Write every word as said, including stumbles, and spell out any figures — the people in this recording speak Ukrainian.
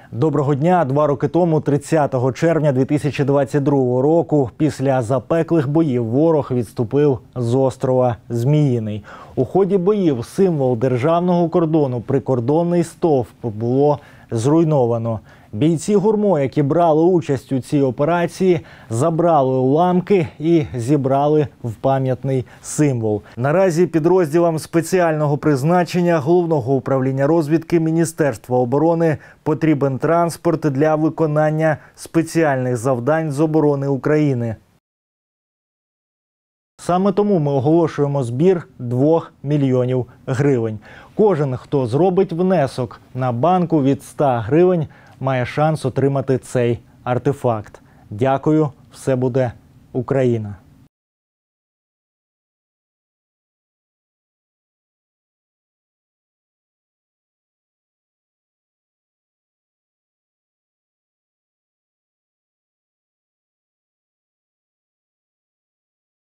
Доброго дня! Два роки тому, тридцятого червня дві тисячі двадцять другого року, після запеклих боїв ворог відступив з острова Зміїний. У ході боїв символ державного кордону – прикордонний стовп було зруйновано. Бійці ГУРМО, які брали участь у цій операції, забрали уламки і зібрали в пам'ятний символ. Наразі підрозділам спеціального призначення Головного управління розвідки Міністерства оборони потрібен транспорт для виконання спеціальних завдань з оборони України. Саме тому ми оголошуємо збір двох мільйонів гривень. Кожен, хто зробить внесок на банку від ста гривень, має шанс отримати цей артефакт. Дякую, все буде Україна!